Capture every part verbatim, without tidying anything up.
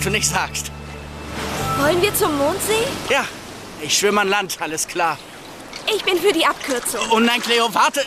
du nicht sagst. Wollen wir zum Mondsee? Ja, ich schwimme an Land, alles klar. Ich bin für die Abkürzung. Oh nein, Cleo, warte.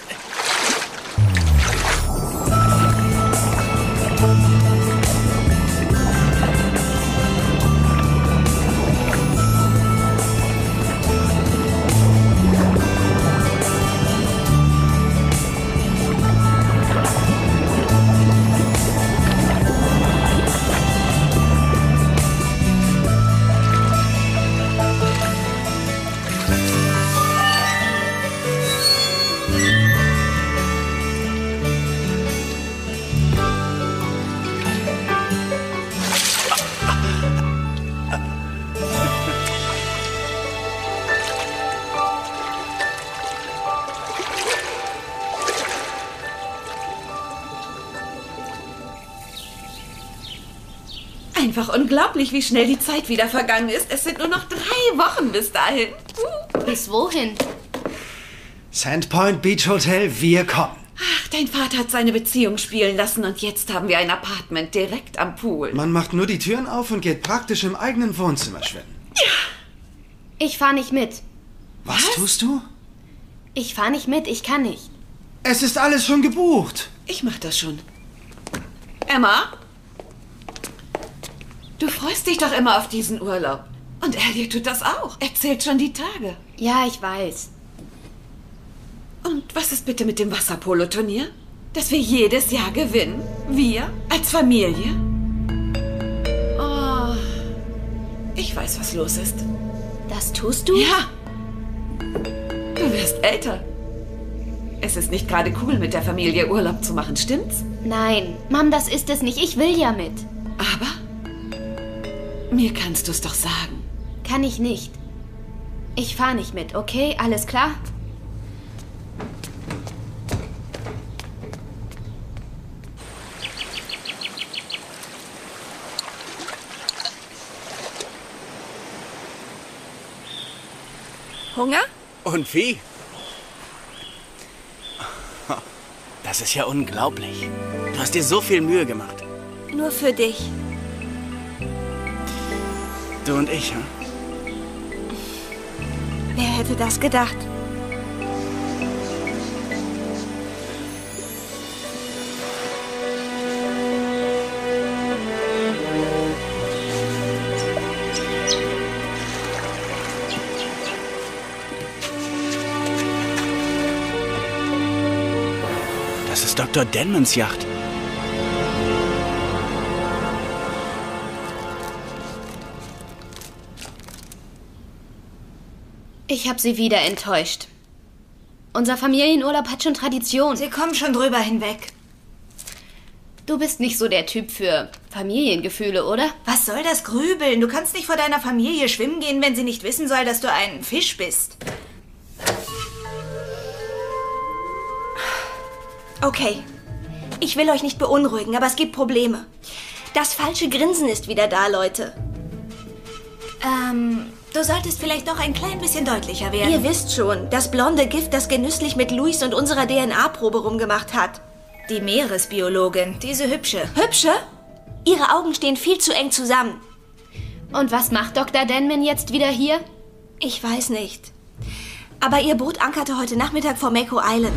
Einfach unglaublich, wie schnell die Zeit wieder vergangen ist. Es sind nur noch drei Wochen bis dahin. Uh. Bis wohin? Sandpoint Beach Hotel, wir kommen. Ach, dein Vater hat seine Beziehung spielen lassen und jetzt haben wir ein Apartment direkt am Pool. Man macht nur die Türen auf und geht praktisch im eigenen Wohnzimmer schwimmen. Ja. Ich fahr nicht mit. Was, Was tust du? Ich fahr nicht mit, ich kann nicht. Es ist alles schon gebucht. Ich mach das schon. Emma? Du freust dich doch immer auf diesen Urlaub. Und Elliot tut das auch. Er zählt schon die Tage. Ja, ich weiß. Und was ist bitte mit dem Wasserpolo-Turnier? Dass wir jedes Jahr gewinnen? Wir? Als Familie? Oh, ich weiß, was los ist. Das tust du? Ja. Du wirst älter. Es ist nicht gerade cool, mit der Familie Urlaub zu machen, stimmt's? Nein, Mom, das ist es nicht. Ich will ja mit. Aber mir kannst du es doch sagen. Kann ich nicht. Ich fahr nicht mit, okay? Alles klar? Hunger? Und wie? Das ist ja unglaublich. Du hast dir so viel Mühe gemacht. Nur für dich. Du und ich, hm? Wer hätte das gedacht? Das ist Doktor Denmans Yacht. Ich habe sie wieder enttäuscht. Unser Familienurlaub hat schon Tradition. Sie kommen schon drüber hinweg. Du bist nicht so der Typ für Familiengefühle, oder? Was soll das Grübeln? Du kannst nicht vor deiner Familie schwimmen gehen, wenn sie nicht wissen soll, dass du ein Fisch bist. Okay, ich will euch nicht beunruhigen, aber es gibt Probleme. Das falsche Grinsen ist wieder da, Leute. Ähm, du solltest vielleicht doch ein klein bisschen deutlicher werden. Ihr wisst schon, das blonde Gift, das genüsslich mit Luis und unserer D N A-Probe rumgemacht hat. Die Meeresbiologin, diese hübsche. Hübsche? Ihre Augen stehen viel zu eng zusammen. Und was macht Doktor Denman jetzt wieder hier? Ich weiß nicht. Aber ihr Boot ankerte heute Nachmittag vor Mako Island.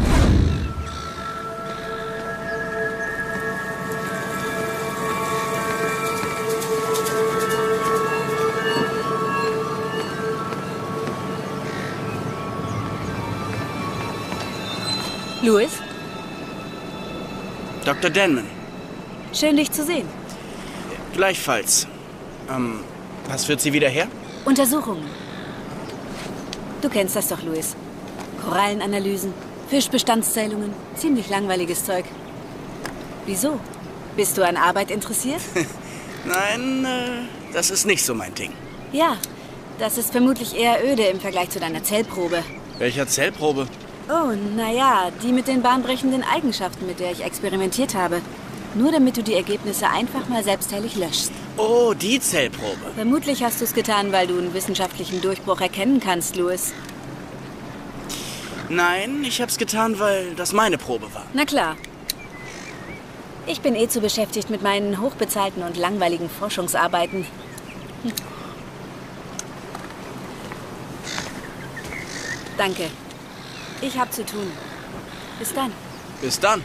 Louis? Doktor Denman. Schön, dich zu sehen. Gleichfalls. Ähm, was führt Sie wieder her? Untersuchungen. Du kennst das doch, Louis. Korallenanalysen, Fischbestandszählungen, ziemlich langweiliges Zeug. Wieso? Bist du an Arbeit interessiert? Nein, äh, das ist nicht so mein Ding. Ja, das ist vermutlich eher öde im Vergleich zu deiner Zellprobe. Welcher Zellprobe? Oh, naja, die mit den bahnbrechenden Eigenschaften, mit der ich experimentiert habe. Nur damit du die Ergebnisse einfach mal selbstteilig löschst. Oh, die Zellprobe. Vermutlich hast du es getan, weil du einen wissenschaftlichen Durchbruch erkennen kannst, Louis. Nein, ich hab's getan, weil das meine Probe war. Na klar. Ich bin eh zu beschäftigt mit meinen hochbezahlten und langweiligen Forschungsarbeiten. Hm. Danke. Ich hab zu tun. Bis dann. Bis dann.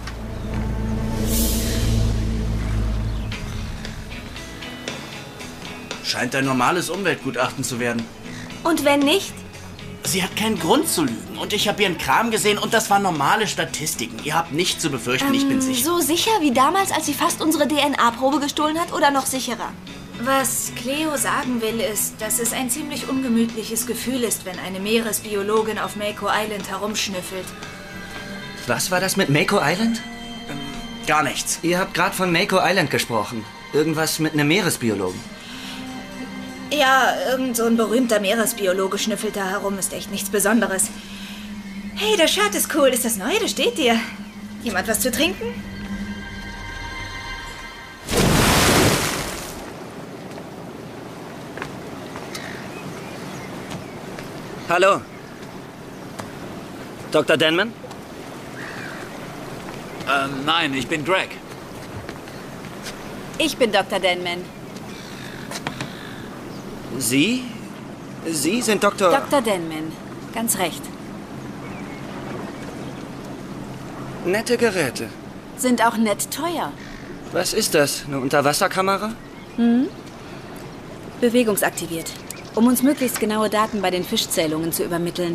Scheint ein normales Umweltgutachten zu werden. Und wenn nicht? Sie hat keinen Grund zu lügen. Und ich habe ihren Kram gesehen und das waren normale Statistiken. Ihr habt nichts zu befürchten, ähm, ich bin sicher. So sicher wie damals, als sie fast unsere D N A-Probe gestohlen hat, oder noch sicherer? Was Cleo sagen will, ist, dass es ein ziemlich ungemütliches Gefühl ist, wenn eine Meeresbiologin auf Mako Island herumschnüffelt. Was war das mit Mako Island? Ähm, gar nichts. Ihr habt gerade von Mako Island gesprochen. Irgendwas mit einem Meeresbiologen. Ja, irgend so ein berühmter Meeresbiologe schnüffelt da herum, ist echt nichts Besonderes. Hey, das Shirt ist cool. Ist das neu? Das steht dir. Jemand was zu trinken? Hallo. Doktor Denman? Ähm, nein, ich bin Greg. Ich bin Doktor Denman. Sie? Sie sind Doktor... Doktor Denman. Ganz recht. Nette Geräte. Sind auch nett teuer. Was ist das? Eine Unterwasserkamera? Hm? Bewegungsaktiviert. Um uns möglichst genaue Daten bei den Fischzählungen zu übermitteln.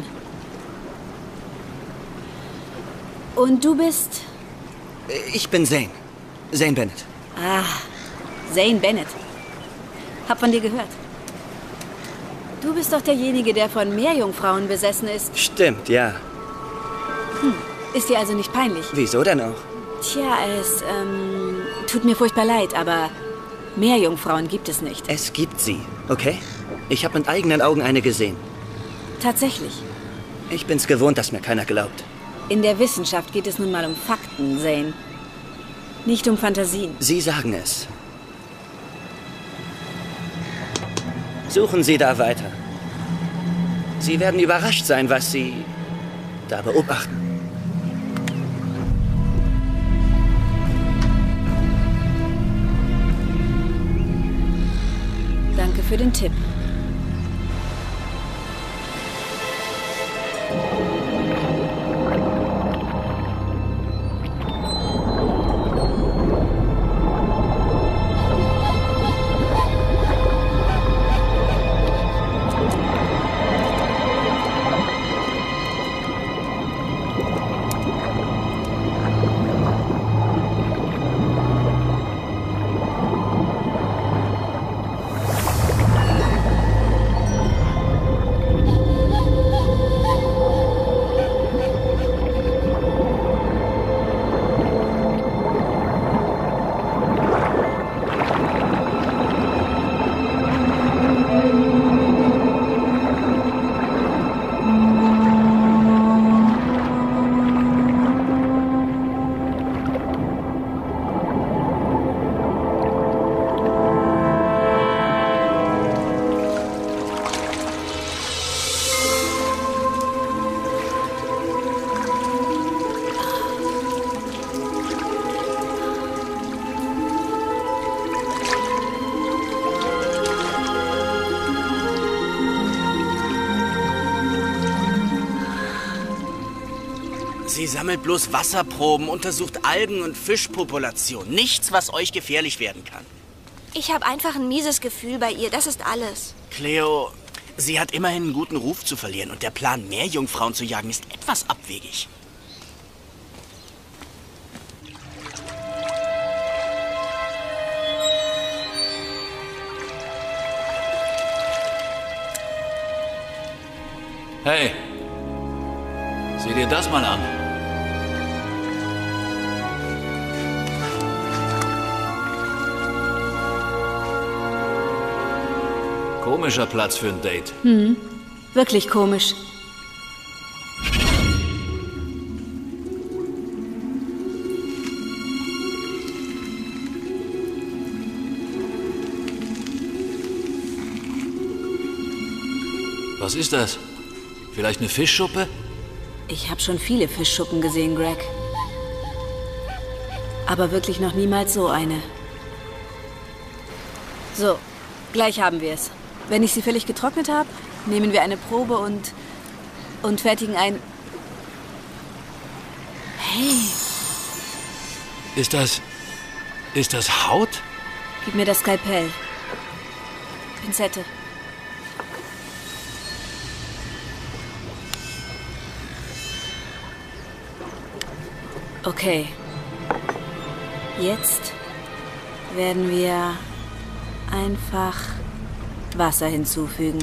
Und du bist? Ich bin Zane. Zane Bennett. Ah, Zane Bennett. Hab von dir gehört. Du bist doch derjenige, der von Meerjungfrauen besessen ist. Stimmt, ja. Hm. Ist dir also nicht peinlich? Wieso denn auch? Tja, es ähm, tut mir furchtbar leid, aber Meerjungfrauen gibt es nicht. Es gibt sie, okay? Ich habe mit eigenen Augen eine gesehen. Tatsächlich. Ich bin's gewohnt, dass mir keiner glaubt. In der Wissenschaft geht es nun mal um Fakten, Zane. Nicht um Fantasien. Sie sagen es. Suchen Sie da weiter. Sie werden überrascht sein, was Sie da beobachten. Danke für den Tipp. Sie sammelt bloß Wasserproben, untersucht Algen- und Fischpopulationen. Nichts, was euch gefährlich werden kann. Ich habe einfach ein mieses Gefühl bei ihr, das ist alles. Cleo, sie hat immerhin einen guten Ruf zu verlieren und der Plan, Meerjungfrauen zu jagen, ist etwas abwegig. Hey, sieh dir das mal an. Komischer Platz für ein Date. Hm, wirklich komisch. Was ist das? Vielleicht eine Fischschuppe? Ich habe schon viele Fischschuppen gesehen, Greg. Aber wirklich noch niemals so eine. So, gleich haben wir es. Wenn ich sie völlig getrocknet habe, nehmen wir eine Probe und... und fertigen ein... Hey. Ist das... ist das Haut? Gib mir das Skalpell. Pinzette. Okay. Jetzt werden wir einfach Wasser hinzufügen.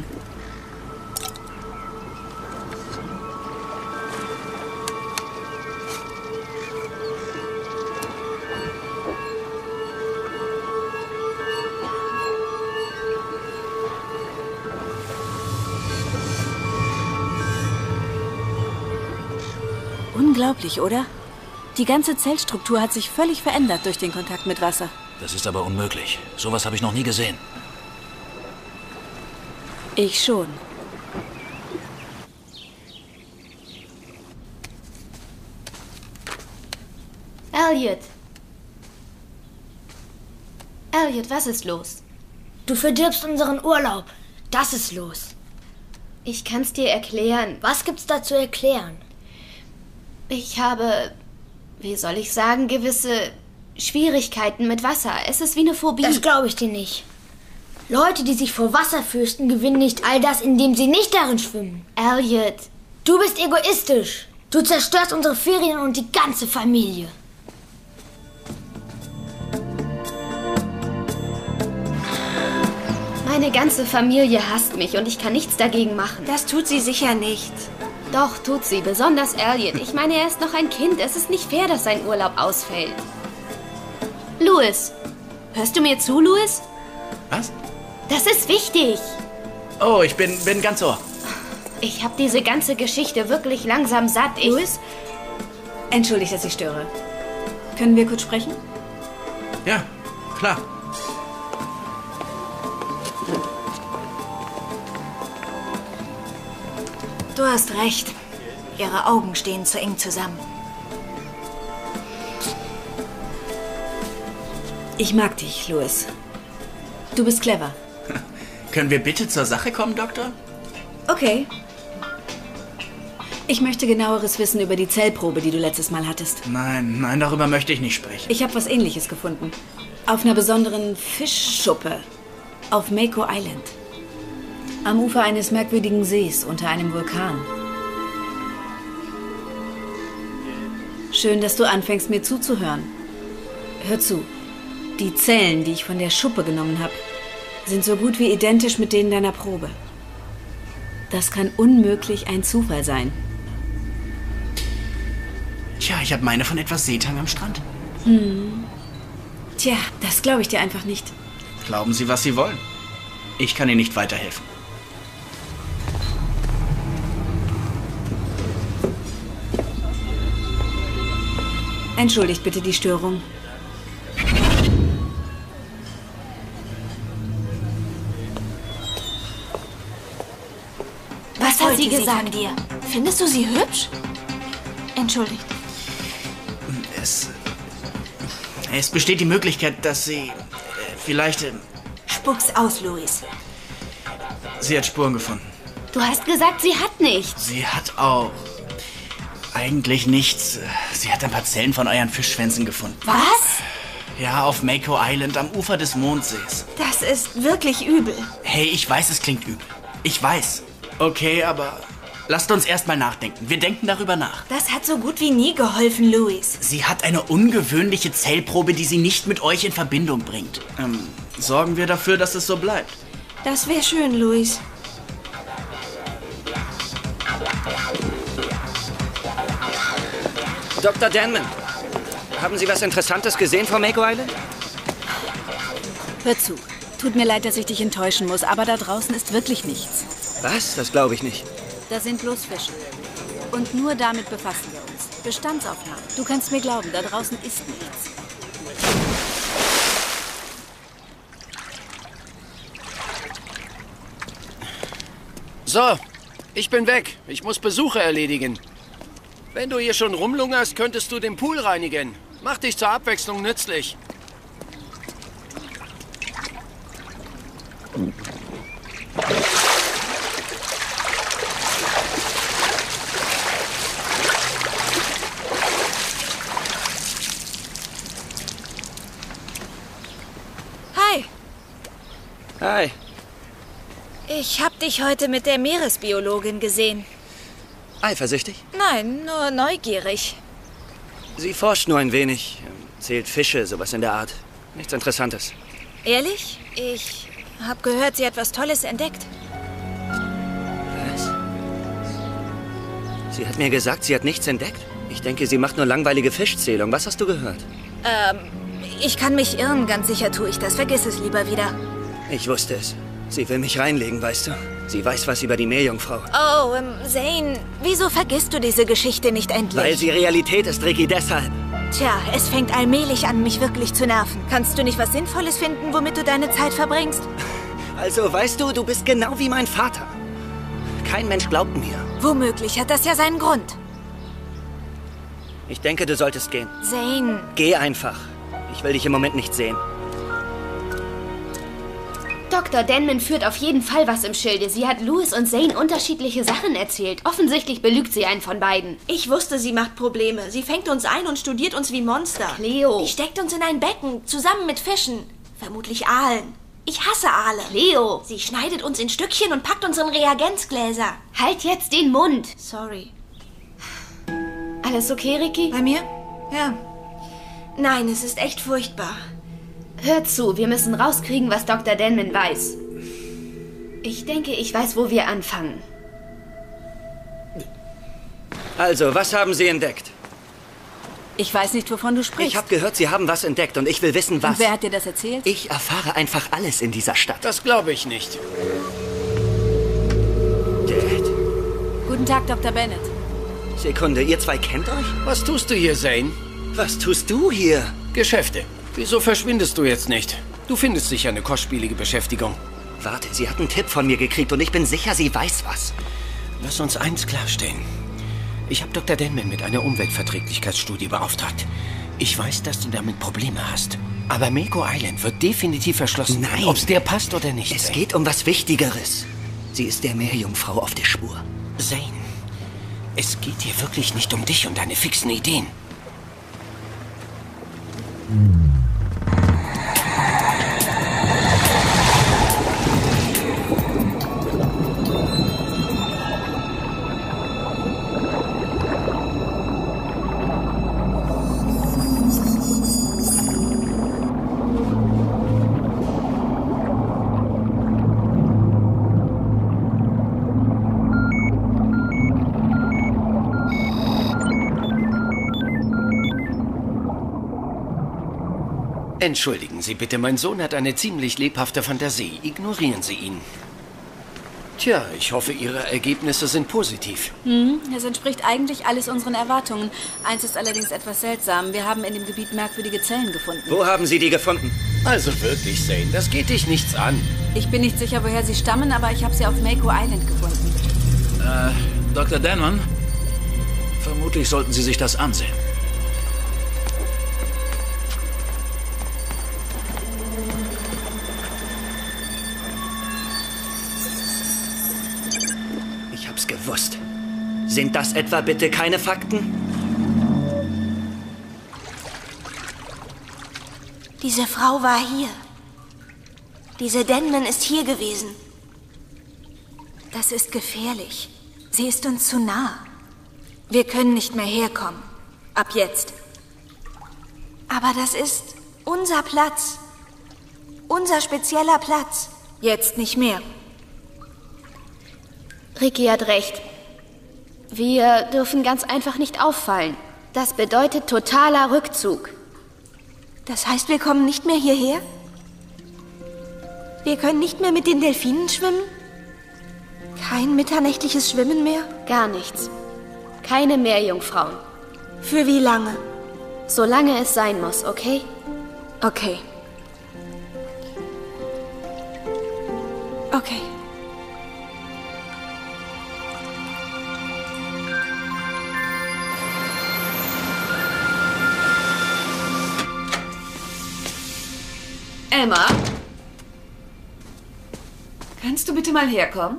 Unglaublich, oder? Die ganze Zellstruktur hat sich völlig verändert durch den Kontakt mit Wasser. Das ist aber unmöglich. Sowas habe ich noch nie gesehen. Ich schon. Elliot. Elliot, was ist los? Du verdirbst unseren Urlaub. Das ist los. Ich kann's dir erklären. Was gibt's da zu erklären? Ich habe, wie soll ich sagen, gewisse Schwierigkeiten mit Wasser. Es ist wie eine Phobie. Das glaube ich dir nicht. Leute, die sich vor Wasser fürchten, gewinnen nicht all das, indem sie nicht darin schwimmen. Elliot. Du bist egoistisch. Du zerstörst unsere Ferien und die ganze Familie. Meine ganze Familie hasst mich und ich kann nichts dagegen machen. Das tut sie sicher nicht. Doch, tut sie. Besonders Elliot. Ich meine, er ist noch ein Kind. Es ist nicht fair, dass sein Urlaub ausfällt. Louis. Hörst du mir zu, Louis? Was? Das ist wichtig. Oh, ich bin, bin ganz ohr. Ich habe diese ganze Geschichte wirklich langsam satt. Ich Louis? Entschuldigt, dass ich störe. Können wir kurz sprechen? Ja, klar. Du hast recht. Ihre Augen stehen zu eng zusammen. Ich mag dich, Louis. Du bist clever. Können wir bitte zur Sache kommen, Doktor? Okay. Ich möchte genaueres wissen über die Zellprobe, die du letztes Mal hattest. Nein, nein, darüber möchte ich nicht sprechen. Ich habe was Ähnliches gefunden. Auf einer besonderen Fischschuppe. Auf Mako Island. Am Ufer eines merkwürdigen Sees unter einem Vulkan. Schön, dass du anfängst, mir zuzuhören. Hör zu. Die Zellen, die ich von der Schuppe genommen habe, sind so gut wie identisch mit denen deiner Probe. Das kann unmöglich ein Zufall sein. Tja, ich habe meine von etwas Seetang am Strand. Hm. Tja, das glaube ich dir einfach nicht. Glauben Sie, was Sie wollen. Ich kann Ihnen nicht weiterhelfen. Entschuldigt bitte die Störung. Was hat sie gesagt? Dir? Findest du sie hübsch? Entschuldigt. Es, es besteht die Möglichkeit, dass sie äh, vielleicht... Äh, Spuck's aus, Louis. Sie hat Spuren gefunden. Du hast gesagt, sie hat nichts. Sie hat auch... Eigentlich nichts. Sie hat ein paar Zellen von euren Fischschwänzen gefunden. Was? Ja, auf Mako Island am Ufer des Mondsees. Das ist wirklich übel. Hey, ich weiß, es klingt übel. Ich weiß. Okay, aber lasst uns erst mal nachdenken. Wir denken darüber nach. Das hat so gut wie nie geholfen, Louis. Sie hat eine ungewöhnliche Zellprobe, die sie nicht mit euch in Verbindung bringt. Ähm, sorgen wir dafür, dass es so bleibt. Das wäre schön, Louis. Doktor Denman, haben Sie was Interessantes gesehen von Mako Island? Hör zu. Tut mir leid, dass ich dich enttäuschen muss, aber da draußen ist wirklich nichts. Was? Das glaube ich nicht. Da sind bloß Fische. Und nur damit befassen wir uns. Bestandsaufnahmen. Du kannst mir glauben, da draußen ist nichts. So, ich bin weg. Ich muss Besuche erledigen. Wenn du hier schon rumlungerst, könntest du den Pool reinigen. Mach dich zur Abwechslung nützlich. Hi. Hi. Ich hab dich heute mit der Meeresbiologin gesehen. Eifersüchtig? Nein, nur neugierig. Sie forscht nur ein wenig. Zählt Fische, sowas in der Art. Nichts Interessantes. Ehrlich? Ich hab gehört, sie hat was Tolles entdeckt. Was? Sie hat mir gesagt, sie hat nichts entdeckt. Ich denke, sie macht nur langweilige Fischzählung. Was hast du gehört? Ähm, ich kann mich irren. Ganz sicher tue ich das. Vergiss es lieber wieder. Ich wusste es. Sie will mich reinlegen, weißt du? Sie weiß was über die Meerjungfrau. Oh, ähm, Zane, wieso vergisst du diese Geschichte nicht endlich? Weil sie Realität ist, Ricky, deshalb. Tja, es fängt allmählich an, mich wirklich zu nerven. Kannst du nicht was Sinnvolles finden, womit du deine Zeit verbringst? Also, weißt du, du bist genau wie mein Vater. Kein Mensch glaubt mir. Womöglich hat das ja seinen Grund. Ich denke, du solltest gehen. Zane. Geh einfach. Ich will dich im Moment nicht sehen. Doktor Denman führt auf jeden Fall was im Schilde. Sie hat Louis und Zane unterschiedliche Sachen erzählt. Offensichtlich belügt sie einen von beiden. Ich wusste, sie macht Probleme. Sie fängt uns ein und studiert uns wie Monster. Cleo. Die steckt uns in ein Becken, zusammen mit Fischen. Vermutlich Aalen. Ich hasse Aale. Cleo. Sie schneidet uns in Stückchen und packt uns in Reagenzgläser. Halt jetzt den Mund. Sorry. Alles okay, Ricky? Bei mir? Ja. Nein, es ist echt furchtbar. Hör zu, wir müssen rauskriegen, was Doktor Denman weiß. Ich denke, ich weiß, wo wir anfangen. Also, was haben Sie entdeckt? Ich weiß nicht, wovon du sprichst. Ich habe gehört, Sie haben was entdeckt und ich will wissen, was. Und wer hat dir das erzählt? Ich erfahre einfach alles in dieser Stadt. Das glaube ich nicht. Dad? Guten Tag, Doktor Bennett. Sekunde, ihr zwei kennt euch? Was tust du hier, Zane? Was tust du hier? Geschäfte. Wieso verschwindest du jetzt nicht? Du findest sicher eine kostspielige Beschäftigung. Warte, sie hat einen Tipp von mir gekriegt und ich bin sicher, sie weiß was. Lass uns eins klarstellen. Ich habe Doktor Denman mit einer Umweltverträglichkeitsstudie beauftragt. Ich weiß, dass du damit Probleme hast. Aber Mako Island wird definitiv verschlossen. Nein. Ob es dir passt oder nicht. Es Zane. geht um was Wichtigeres. Sie ist der Meerjungfrau auf der Spur. Zane, es geht hier wirklich nicht um dich und deine fixen Ideen. Entschuldigen Sie bitte, mein Sohn hat eine ziemlich lebhafte Fantasie. Ignorieren Sie ihn. Tja, ich hoffe, Ihre Ergebnisse sind positiv. Hm, es entspricht eigentlich alles unseren Erwartungen. Eins ist allerdings etwas seltsam. Wir haben in dem Gebiet merkwürdige Zellen gefunden. Wo haben Sie die gefunden? Also wirklich, Zane, das geht dich nichts an. Ich bin nicht sicher, woher sie stammen, aber ich habe sie auf Mako Island gefunden. Äh, Doktor Denman? Vermutlich sollten Sie sich das ansehen. Ich hab's gewusst. Sind das etwa bitte keine Fakten? Diese Frau war hier. Diese Denman ist hier gewesen. Das ist gefährlich. Sie ist uns zu nah. Wir können nicht mehr herkommen. Ab jetzt. Aber das ist unser Platz. Unser spezieller Platz. Jetzt nicht mehr. Ricky hat recht. Wir dürfen ganz einfach nicht auffallen. Das bedeutet totaler Rückzug. Das heißt, wir kommen nicht mehr hierher? Wir können nicht mehr mit den Delfinen schwimmen? Kein mitternächtliches Schwimmen mehr? Gar nichts. Keine Meerjungfrauen. Für wie lange? Solange es sein muss, okay? Okay. Okay. Emma? Kannst du bitte mal herkommen?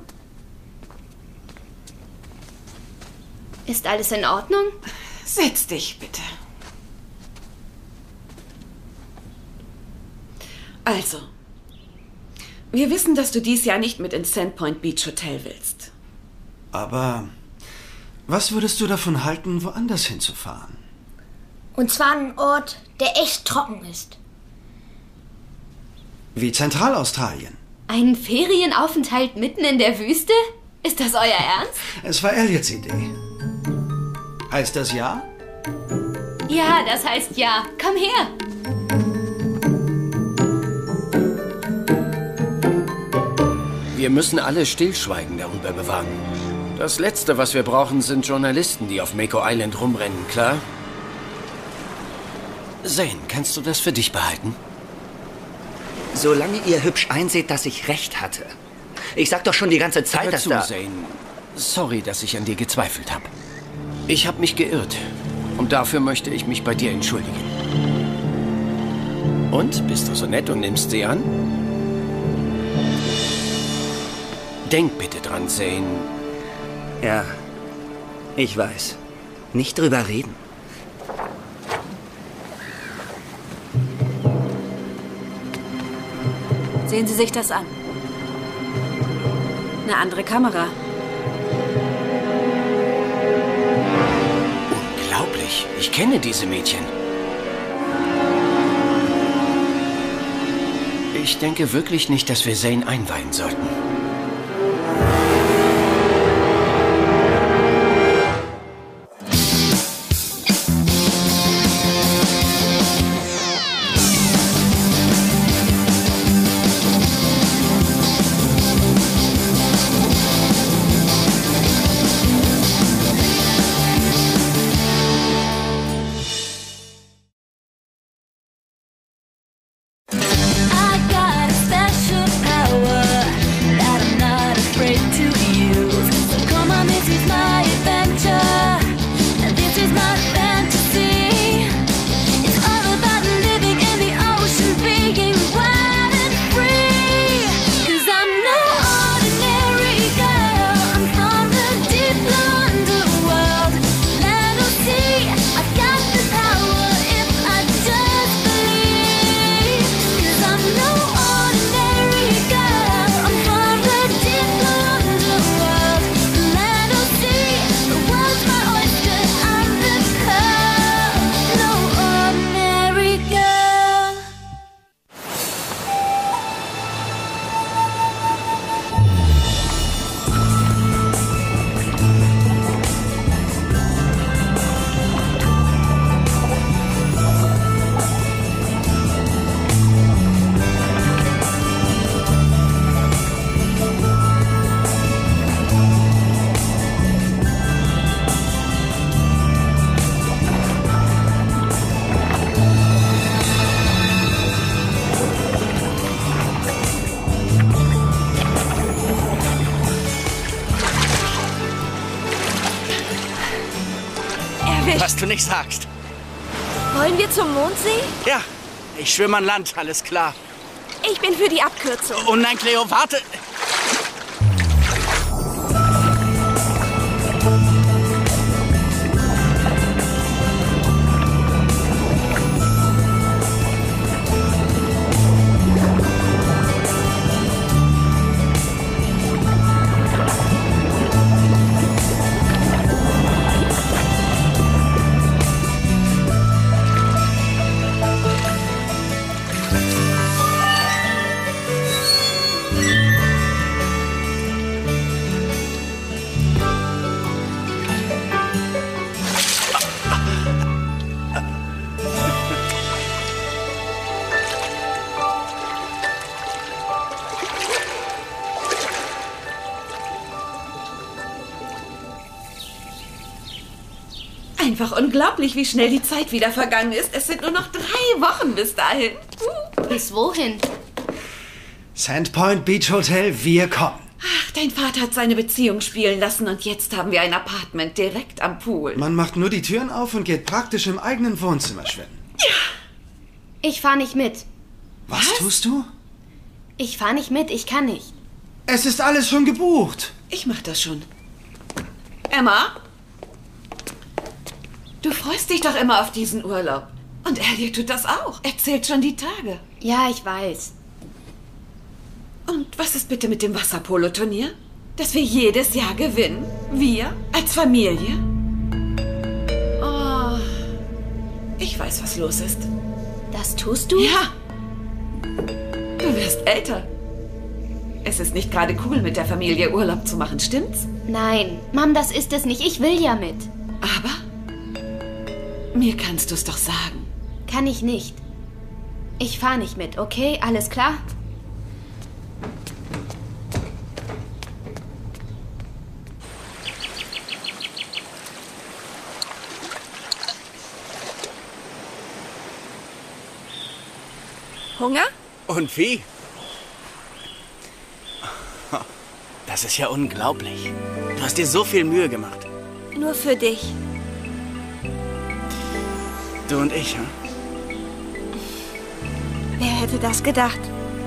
Ist alles in Ordnung? Setz dich, bitte. Also, wir wissen, dass du dies Jahr nicht mit ins Sandpoint Beach Hotel willst. Aber was würdest du davon halten, woanders hinzufahren? Und zwar an einen Ort, der echt trocken ist. Wie Zentralaustralien. Ein Ferienaufenthalt mitten in der Wüste? Ist das euer Ernst? Es war Elliots Idee. Heißt das ja? Ja, das heißt ja. Komm her. Wir müssen alle Stillschweigen darüber bewahren. Das Letzte, was wir brauchen, sind Journalisten, die auf Mako Island rumrennen, klar? Zane, kannst du das für dich behalten? Solange ihr hübsch einseht, dass ich recht hatte. Ich sag doch schon die ganze Zeit, Hör dass zu, da... Zane. Sorry, dass ich an dir gezweifelt habe. Ich habe mich geirrt. Und dafür möchte ich mich bei dir entschuldigen. Und? Bist du so nett und nimmst sie an? Denk bitte dran, Zane. Ja, ich weiß. Nicht drüber reden. Sehen Sie sich das an. Eine andere Kamera. Unglaublich. Ich kenne diese Mädchen. Ich denke wirklich nicht, dass wir Zane einweihen sollten. Was du nicht sagst. Wollen wir zum Mondsee? Ja, ich schwimme an Land, alles klar. Ich bin für die Abkürzung. Oh nein, Cleo, warte. Einfach unglaublich, wie schnell die Zeit wieder vergangen ist. Es sind nur noch drei Wochen bis dahin. Uh. Bis wohin? Sandpoint Beach Hotel, wir kommen. Ach, dein Vater hat seine Beziehung spielen lassen und jetzt haben wir ein Apartment direkt am Pool. Man macht nur die Türen auf und geht praktisch im eigenen Wohnzimmer schwimmen. Ja. Ich fahre nicht mit. Was, Was tust du? Ich fahre nicht mit, ich kann nicht. Es ist alles schon gebucht. Ich mach das schon. Emma? Du freust dich doch immer auf diesen Urlaub. Und Elliot tut das auch. Er zählt schon die Tage. Ja, ich weiß. Und was ist bitte mit dem Wasserpolo-Turnier? Dass wir jedes Jahr gewinnen? Wir? Als Familie? Oh, ich weiß, was los ist. Das tust du? Ja. Du wirst älter. Es ist nicht gerade cool, mit der Familie Urlaub zu machen, stimmt's? Nein, Mom, das ist es nicht. Ich will ja mit. Aber mir kannst du es doch sagen. Kann ich nicht. Ich fahre nicht mit, okay? Alles klar? Hunger? Und wie? Das ist ja unglaublich. Du hast dir so viel Mühe gemacht. Nur für dich. Du und ich, hm? Wer hätte das gedacht?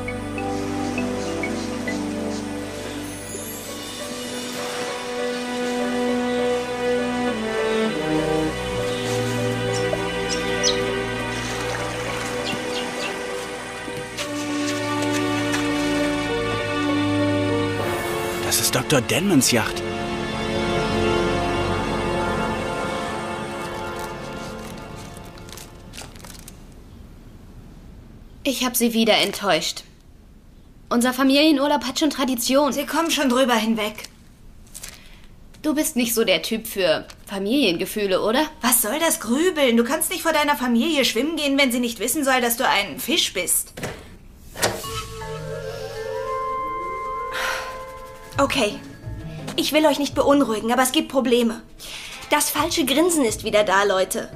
Das ist Doktor Denmans Yacht. Ich habe sie wieder enttäuscht. Unser Familienurlaub hat schon Tradition. Sie kommen schon drüber hinweg. Du bist nicht so der Typ für Familiengefühle, oder? Was soll das Grübeln? Du kannst nicht vor deiner Familie schwimmen gehen, wenn sie nicht wissen soll, dass du ein Fisch bist. Okay. Ich will euch nicht beunruhigen, aber es gibt Probleme. Das falsche Grinsen ist wieder da, Leute.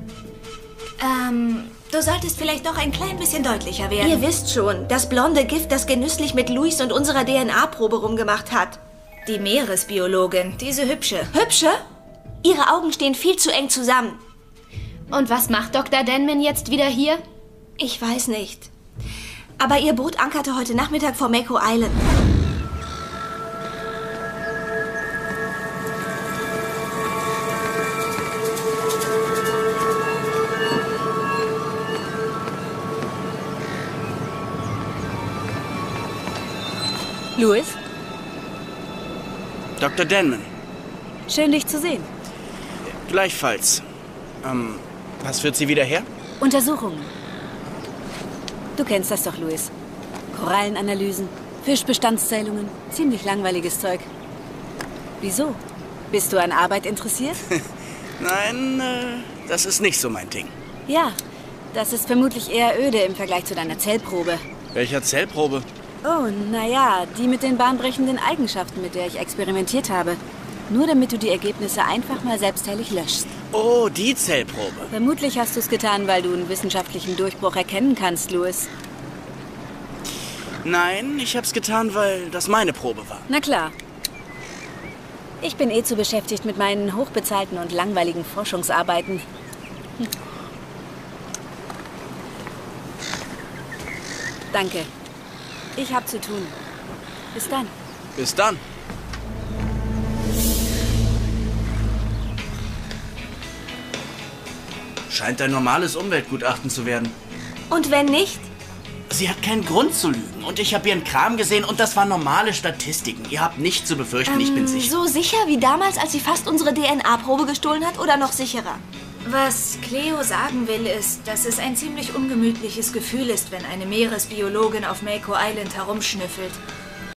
Ähm, du solltest vielleicht noch ein klein bisschen deutlicher werden. Ihr wisst schon, das blonde Gift, das genüsslich mit Luis und unserer D N A-Probe rumgemacht hat. Die Meeresbiologin, diese hübsche. Hübsche? Ihre Augen stehen viel zu eng zusammen. Und was macht Doktor Denman jetzt wieder hier? Ich weiß nicht. Aber ihr Boot ankerte heute Nachmittag vor Mako Island. Louis? Doktor Denman. Schön, dich zu sehen. Gleichfalls. Ähm, was führt Sie wieder her? Untersuchungen. Du kennst das doch, Louis. Korallenanalysen, Fischbestandszählungen, ziemlich langweiliges Zeug. Wieso? Bist du an Arbeit interessiert? Nein, äh, das ist nicht so mein Ding. Ja, das ist vermutlich eher öde im Vergleich zu deiner Zellprobe. Welcher Zellprobe? Oh, naja, die mit den bahnbrechenden Eigenschaften, mit der ich experimentiert habe. Nur damit du die Ergebnisse einfach mal selbstheimlich löschst. Oh, die Zellprobe. Vermutlich hast du es getan, weil du einen wissenschaftlichen Durchbruch erkennen kannst, Louis. Nein, ich hab's getan, weil das meine Probe war. Na klar. Ich bin eh zu beschäftigt mit meinen hochbezahlten und langweiligen Forschungsarbeiten. Hm. Danke. Ich hab zu tun. Bis dann. Bis dann. Scheint ein normales Umweltgutachten zu werden. Und wenn nicht? Sie hat keinen Grund zu lügen. Und ich habe ihren Kram gesehen und das waren normale Statistiken. Ihr habt nichts zu befürchten, ähm, ich bin sicher. So sicher wie damals, als sie fast unsere D N A-Probe gestohlen hat, oder noch sicherer? Was Cleo sagen will, ist, dass es ein ziemlich ungemütliches Gefühl ist, wenn eine Meeresbiologin auf Mako Island herumschnüffelt.